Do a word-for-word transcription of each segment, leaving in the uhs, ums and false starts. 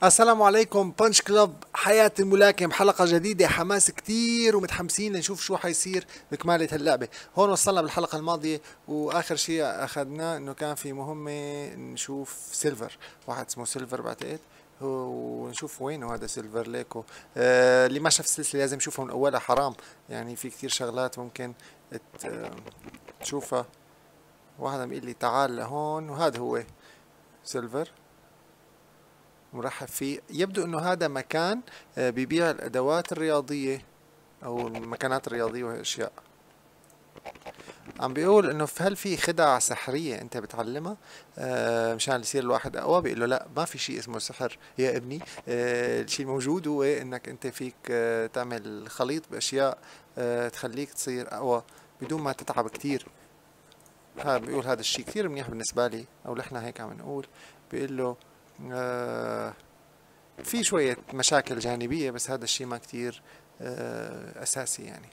السلام عليكم بانش كلوب حياة الملاكم، حلقة جديدة، حماس كتير ومتحمسين نشوف شو حيصير بكمالة هاللعبة. هون وصلنا بالحلقة الماضية واخر شيء اخذناه انه كان في مهمة نشوف سيلفر، واحد اسمه سيلفر بعتقد هو، ونشوف وينه هذا سيلفر ليكو. آه اللي ما شاف السلسلة لازم يشوفها من اولها، حرام يعني في كتير شغلات ممكن ت- آه، تشوفها. واحد عم يقول لي تعال لهون، وهذا هو سيلفر مرحب فيه. يبدو انه هذا مكان آه، بيبيع الادوات الرياضية او المكانات الرياضية وهالاشياء. عم بيقول انه في- هل في خدع سحرية انت بتعلمها آه، مشان يصير الواحد اقوى؟ بيقول له لا، ما في شيء اسمه سحر يا ابني. آه، الشيء الموجود هو انك انت فيك آه، تعمل خليط باشياء آه، تخليك تصير اقوى بدون ما تتعب كتير. ها بيقول هذا الشيء كتير منيح بالنسبة لي، او نحن هيك عم نقول. بيقول له آه، في شوية مشاكل جانبية بس هذا الشيء ما كتير آه، أساسي يعني.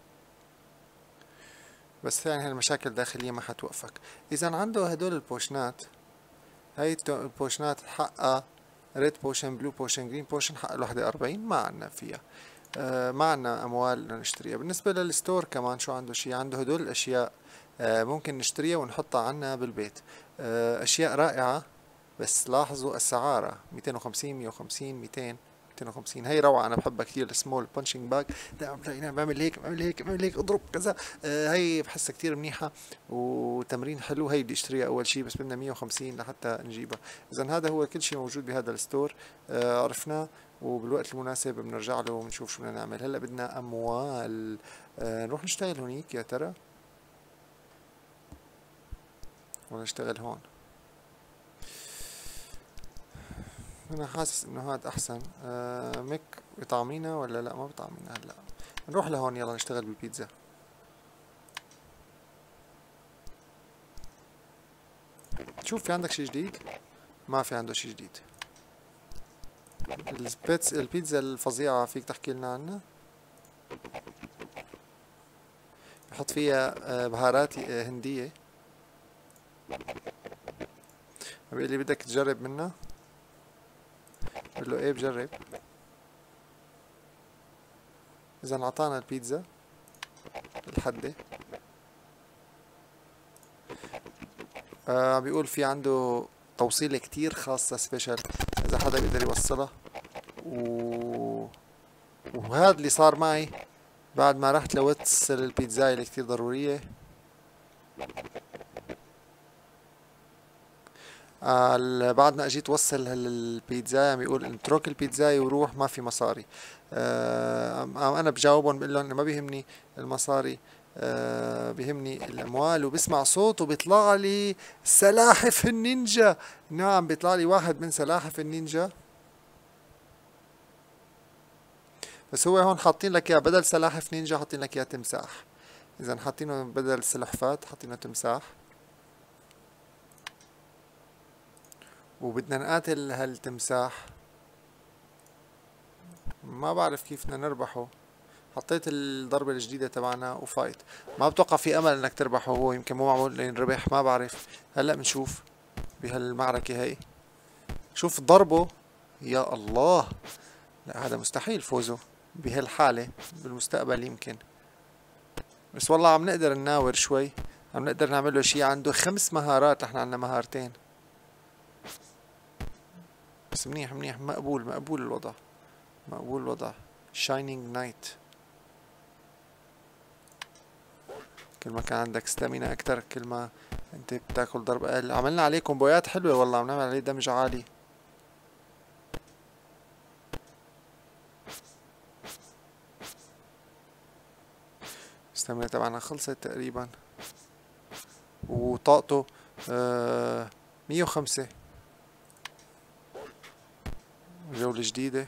بس يعني هالمشاكل الداخلية ما حتوقفك. إذا عنده هدول البوشنات، هاي التو- البوشنات حقها ريد بوشن، بلو بوشن، جرين بوشن، حق الوحدة أربعين، ما عنا فيها. آه ما عنا أموال نشتريها. بالنسبة للستور كمان شو عنده؟ شيء عنده هدول الأشياء آه ممكن نشتريها ونحطها عنا بالبيت. آه أشياء رائعة، بس لاحظوا السعارة مئتين وخمسين، مئة وخمسين، مئتين، مئتين وخمسين. هي روعة، أنا بحبها كتير، السمول بانشينج باج. دائما بلاقينا بعمل هيك بعمل هيك بعمل هيك اضرب كذا. آه هي بحسها كتير منيحة وتمرين حلو. هي بدي اشتريها أول شي، بس بدنا مئة وخمسين لحتى نجيبها. إذا هذا هو كل شي موجود بهذا الستور، آه عرفناه. وبالوقت المناسب بنرجع له ونشوف شو بدنا نعمل. هلا بدنا أموال. آه نروح نشتغل هونيك يا ترى، ولا نشتغل هون؟ انا حاسس انه هاد احسن. آه ميك بيطعمينا ولا لا؟ ما بيطعمينا. هلا نروح لهون، يلا نشتغل بالبيتزا. شوف في عندك شي جديد؟ ما في عنده شي جديد. البيتز البيتزا الفظيعة فيك تحكي لنا عنها؟ بحط فيها آه بهارات آه هندية. بيقول لي بدك تجرب منها؟ بقول له ايه بجرب. اذا اعطانا البيتزا الحدة. آه بيقول في عنده توصيلة كتير خاصة سبيشال، اذا حدا بيقدر يوصلها. و... وهذا اللي صار معي بعد ما رحت لوتس البيتزاية اللي كتير ضرورية. آه ال- بعد ما اجيت وصل البيتزاية عم يقول اترك البيتزاية وروح، ما في مصاري. آه عم- عم انا بجاوبهم بقول لهم انه ما بيهمني المصاري، آه بيهمني الاموال. وبسمع صوت وبيطلع لي سلاحف النينجا. نعم بيطلع لي واحد من سلاحف النينجا. بس هو هون حاطين لك اياه بدل سلاحف نينجا، حاطين لك اياه تمساح. اذا حاطينه بدل السلحفات حاطينه تمساح. وبدنا نقاتل هالتمساح. ما بعرف كيف بدنا نربحه. حطيت الضربة الجديدة تبعنا وفايت. ما بتوقع في امل انك تربحه، هو يمكن مو معمول لينربح، ما بعرف. هلا بنشوف بهالمعركة هي. شوف ضربه، يا الله. لا هذا مستحيل فوزه بهالحالة، بالمستقبل يمكن. بس والله عم نقدر نناور شوي، عم نقدر نعمل له شي. عنده خمس مهارات، نحن عنا مهارتين. بس منيح منيح، مقبول مقبول الوضع، مقبول الوضع. شاينينج نايت. كل ما كان عندك ستامينا اكتر كل ما انت بتاكل ضرب اقل. عملنا عليه كومبويات حلوة والله، عم نعمل عليه دمج عالي. ستامينا تبعنا خلصت تقريبا. وطاقته آه مية وخمسة. جولة جديدة.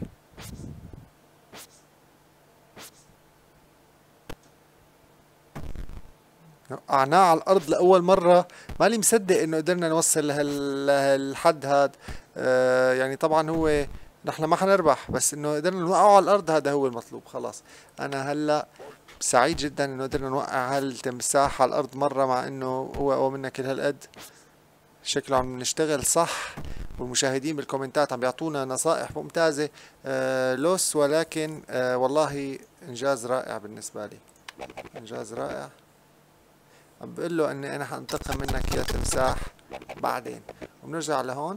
وقعناه على الأرض لأول مرة. ماني مصدق إنه قدرنا نوصل لهال- لهالحد هاد. آه يعني طبعا هو نحن ما حنربح، بس إنه قدرنا نوقعه على الأرض هذا هو المطلوب. خلاص أنا هلا سعيد جدا إنه قدرنا نوقع هالتمساح على الأرض مرة، مع إنه هو أقوى منا كل هالقد. شكله عم نشتغل صح والمشاهدين بالكومنتات عم بيعطونا نصائح ممتازة. آه لوس، ولكن آه والله إنجاز رائع بالنسبة لي، إنجاز رائع. عم بقول له إني أنا حانتقم منك يا تمساح بعدين. وبنرجع لهون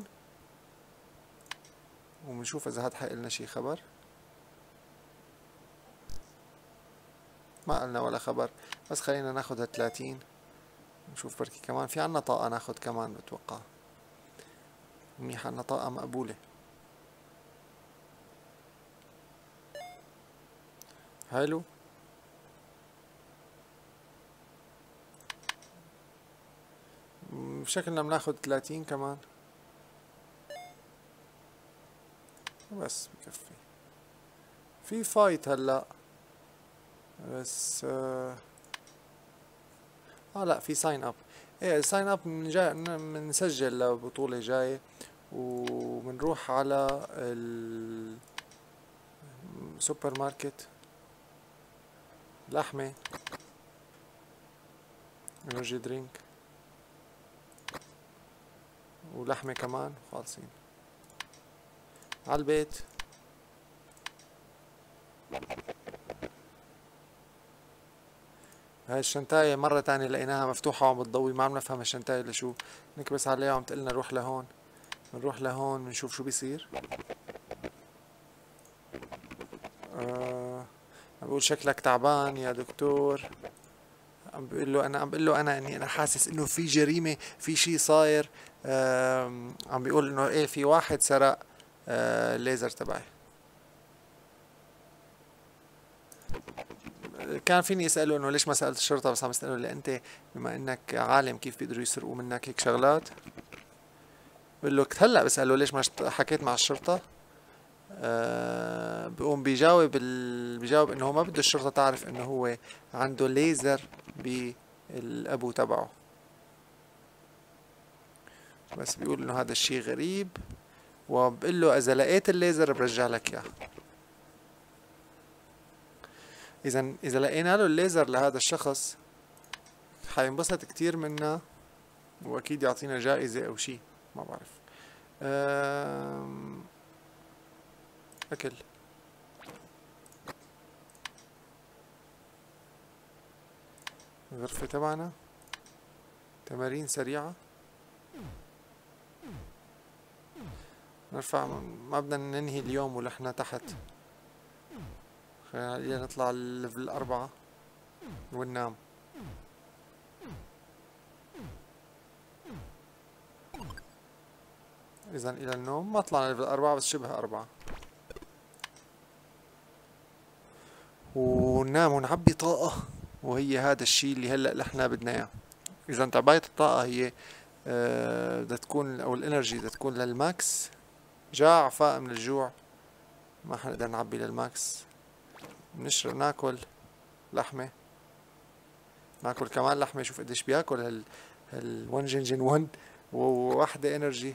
وبنشوف إذا هاد حيقلنا شي خبر. ما قلنا ولا خبر، بس خلينا ناخد هالثلاثين نشوف بركي كمان في عنا طاقة ناخد كمان. بتوقع منيح، عنا طاقة مقبولة. حلو. بشكلنا بناخد ثلاثين كمان، بس بكفي. في فايت هلا بس اه, آه لا في ساين اب. ايه ساين اب من جاي بنسجل لبطولة جاية، وبنروح على السوبر ماركت. لحمة، انرجي درينك، ولحمة كمان خالصين على البيت. هاي الشنطاية مرة تانية لقيناها مفتوحة وعم بتضوي، ما عم نفهم الشنطاية لشو. نكبس عليها وعم تقلنا روح لهون. بنروح لهون بنشوف شو بيصير. آه عم بقول شكلك تعبان يا دكتور. عم بقول له انا عم بقول له انا اني انا حاسس انه في جريمة، في شي صاير. آه عم بيقول انه ايه في واحد سرق آه الليزر تبعي. كان فيني اساله انه ليش ما سالت الشرطه، بس عم اساله لانت بما انك عالم كيف بيقدروا يسرقوا منك هيك شغلات. بقول له هلا بساله ليش ما حكيت مع الشرطه. أه بقوم بيجاوب ال... بيجاوب انه هو ما بده الشرطه تعرف انه هو عنده ليزر بالابو تبعه، بس بيقول انه هذا الشيء غريب، وبقول له اذا لقيت الليزر برجع لك اياه. اذا اذا لقينا له الليزر لهذا الشخص حينبسط كتير منا، واكيد يعطينا جائزة او شي ما بعرف. أم... اكل. غرفة تبعنا تمارين سريعة. نرفع، ما بدنا ننهي اليوم ونحن تحت. خلينا نطلع الليفل أربعة وننام. إذا إلى النوم. ما طلعنا ليفل أربعة بس شبه أربعة. وننام ونعبي طاقة، وهي هذا الشي اللي هلأ نحن بدنا إياه. إذا تعباية الطاقة هي آه، بدها تكون، أو الإنرجي بدها تكون للماكس. جاع فاق من الجوع ما حنقدر نعبي للماكس. بنشرب ناكل لحمة، ناكل كمان لحمة. شوف قديش بياكل هال هال واحد جنجن واحد، وواحدة انرجي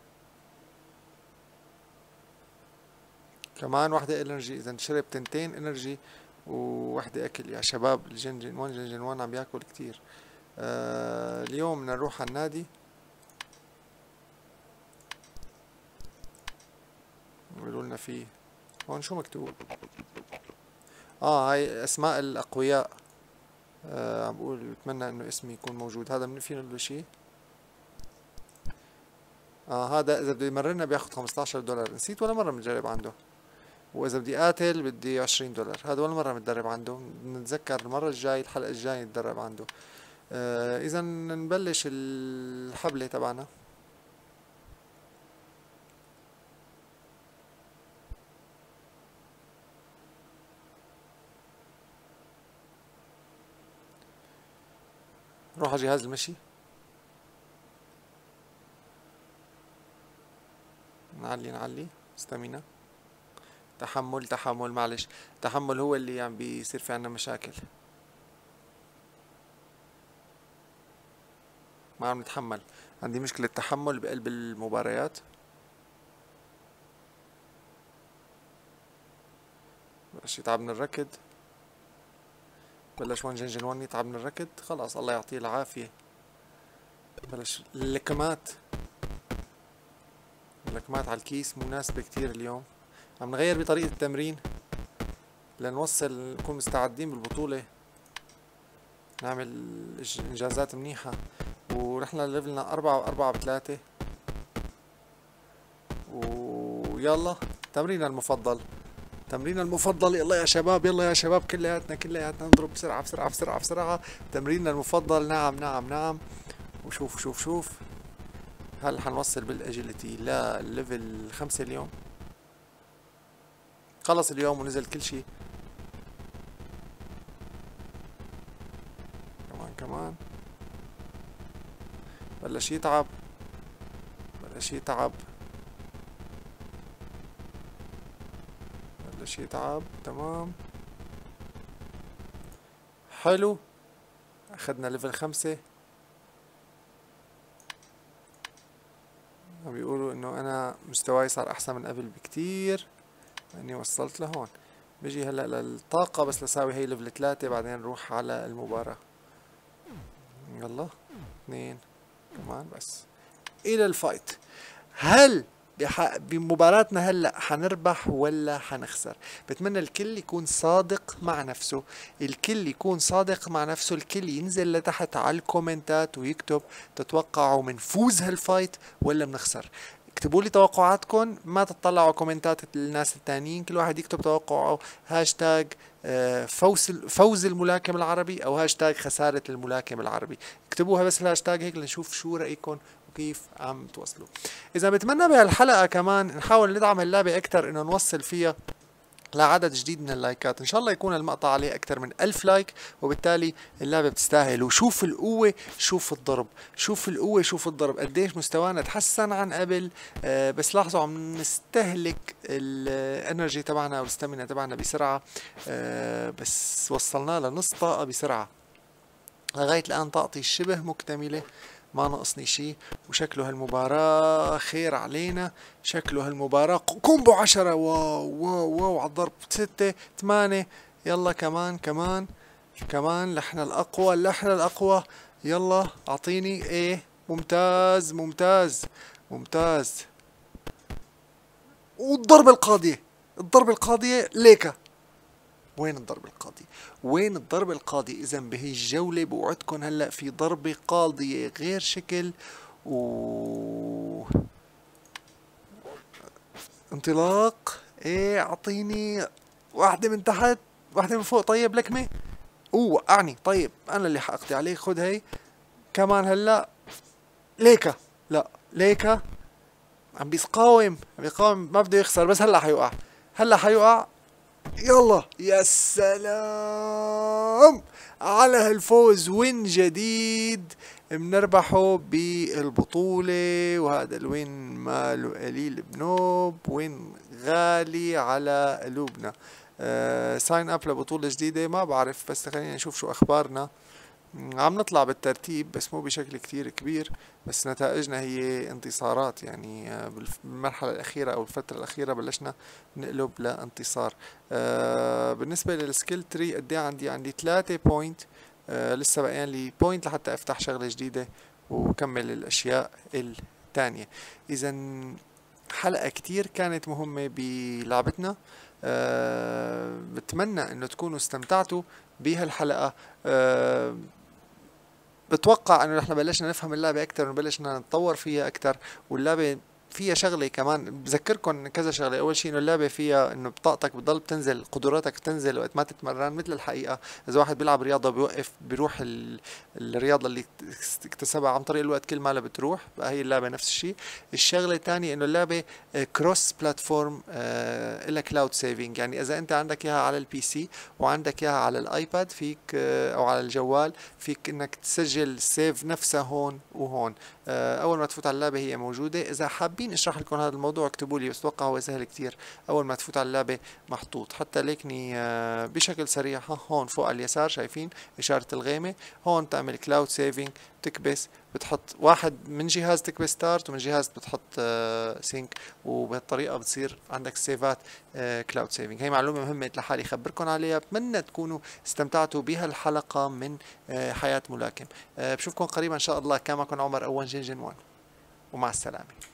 كمان، واحدة انرجي. اذا شرب تنتين انرجي وواحدة اكل. يا شباب الجنجن واحد جنجن واحد عم بياكل كتير. آه اليوم بدنا نروح على النادي. بيقولوا لنا فيه هون شو مكتوب. اه هاي اسماء الاقوياء. آه عم بقول بتمنى انه اسمي يكون موجود. هذا من فينا له شي. اه هذا اذا بده يمرنا بياخد خمسطعش دولار. نسيت ولا مرة بنجرب عنده. واذا بدي قاتل بدي عشرين دولار. هذا ولا مرة متدرب عنده. نتذكر المرة الجاي الحلقة الجاية نتدرب عنده. آه اذا نبلش الحبلة تبعنا. نروح على جهاز المشي. نعلي نعلي استامينا. تحمل تحمل معلش. تحمل هو اللي عم بيصير في عنا مشاكل. ما عم نتحمل. عندي مشكلة تحمل بقلب المباريات. بلش يتعب من الركض. بلش وان جنجن وان يتعب من الركض. خلاص الله يعطيه العافية. بلش اللكمات. ملاكمات على الكيس مناسبة كتير اليوم. عم نغير بطريقة التمرين لنوصل نكون مستعدين بالبطولة، نعمل انجازات منيحة. ونحن ليفلنا أربعة وأربعة بثلاثة. ويلا تمريننا المفضل، تمريننا المفضل. يلا يا شباب، يلا يا شباب، كلياتنا كلياتنا نضرب بسرعة بسرعة بسرعة بسرعة. تمريننا المفضل. نعم نعم نعم. وشوف شوف شوف، هل حنوصل بالاجيلتي لليفل خمسة اليوم؟ خلص اليوم ونزل كل شي. كمان كمان. بلش يتعب، بلش يتعب، بلش يتعب. تمام، حلو. اخدنا ليفل خمسة. عم بيقولوا انه انا مستواي صار احسن من قبل بكتير، اني وصلت لهون. بيجي هلا للطاقة بس لساوي هي ليفل ثلاثة، بعدين نروح على المباراة. يلا اثنين كمان بس الى الفايت. هل بح... بمباراتنا هلا حنربح ولا حنخسر؟ بتمنى الكل يكون صادق مع نفسه، الكل يكون صادق مع نفسه، الكل ينزل لتحت على الكومنتات ويكتب تتوقعوا منفوز هالفايت ولا منخسر. اكتبوا لي توقعاتكم، ما تطلعوا كومنتات الناس التانيين، كل واحد يكتب توقعه. هاشتاج فوز فوز الملاكم العربي او هاشتاج خسارة الملاكم العربي. اكتبوها بس الهاشتاج هيك لنشوف شو رأيكم وكيف عم توصلوا. اذا بتمنى بهالحلقة كمان نحاول ندعم اللعبة اكتر، انه نوصل فيها لعدد جديد من اللايكات. ان شاء الله يكون المقطع عليه اكثر من ألف لايك، وبالتالي اللعبة بتستاهل. وشوف القوة، شوف الضرب، شوف القوة، شوف الضرب، قديش مستوانا تحسن عن قبل. آه بس لاحظوا عم نستهلك الانرجي تبعنا او الستامينا تبعنا بسرعة. آه بس وصلنا لنص طاقة بسرعة. لغاية الآن طاقتي شبه مكتملة، ما ناقصني شي. وشكله هالمباراة خير علينا، شكله هالمباراة كومبو عشرة. واو واو واو على الضرب. ستة ثمانية. يلا كمان كمان كمان. لحنا الأقوى، لحنا الأقوى. يلا أعطيني ايه. ممتاز ممتاز ممتاز. والضربة القاضية، الضربة القاضية ليكا. وين الضربة القاضية؟ وين الضربة القاضية؟ إذا بهي الجولة بوعدكن هلا في ضربة قاضية غير شكل. و انطلاق. ايه اعطيني واحدة من تحت، واحدة من فوق. طيب لكمة. اوه وقعني. طيب انا اللي حقضي عليه. خد هي كمان هلا. ليكا. لا ليكا عم بيقاوم، عم بيقاوم، ما بده يخسر، بس هلا حيوقع، هلا حيوقع. يلا يا سلام على هالفوز. وين جديد بنربحه بالبطولة، وهذا الوين ماله قليل بنوب، وين غالي على قلوبنا. أه ساين اب لبطولة جديدة، ما بعرف، بس خلينا نشوف شو اخبارنا. عم نطلع بالترتيب بس مو بشكل كتير كبير، بس نتائجنا هي انتصارات. يعني بالمرحلة الأخيرة أو الفترة الأخيرة بلشنا نقلب لانتصار. آه بالنسبة للسكيل تري قد ايه عندي؟ عندي ثلاثة بوينت. آه لسه بقيان لي بوينت لحتى أفتح شغلة جديدة وكمل الأشياء الثانية. إذا حلقة كتير كانت مهمة بلعبتنا. أه بتمنى انه تكونوا استمتعتوا بهالحلقة. أه بتوقع انه نحن بلشنا نفهم اللعبة اكتر وبلشنا نتطور فيها اكتر. واللعبة فيها شغلة كمان بذكركم كذا شغلة. اول شيء انه اللعبة فيها انه بطاقتك بتضل بتنزل، قدراتك بتنزل وقت ما تتمرن، مثل الحقيقة. اذا واحد بيلعب رياضة بيوقف بيروح ال... الرياضة اللي اكتسبها عن طريق الوقت كل ما بتروح. بقى هي اللعبة نفس الشيء. الشغلة الثانية انه اللعبة كروس بلاتفورم، إلها كلاود سيفنج. يعني اذا انت عندك اياها على البي سي وعندك اياها على الايباد فيك آه او على الجوال، فيك انك تسجل سيف نفسها هون وهون. آه اول ما تفوت على اللعبة هي موجودة. اذا حابين اشرح لكم هذا الموضوع اكتبوا لي، بس اتوقع هو سهل كتير. اول ما تفوت على اللعبة محطوط حتى ليكني آه بشكل سريع. هون فوق على اليسار شايفين اشارة الغيمة، هون تعمل كلاود سيفنج. تكبس بتحط واحد من جهاز، تكبس ستارت، ومن جهاز بتحط آه سينك، وبهالطريقة بتصير عندك سيفات آه كلاود سيفنج. هي معلومة مهمة لحالي خبركم عليها. بتمنى تكونوا استمتعتوا بهالحلقة من آه حياة ملاكم. آه بشوفكم قريبا ان شاء الله. كان معكم عمر أوان جن جن وان، ومع السلامة.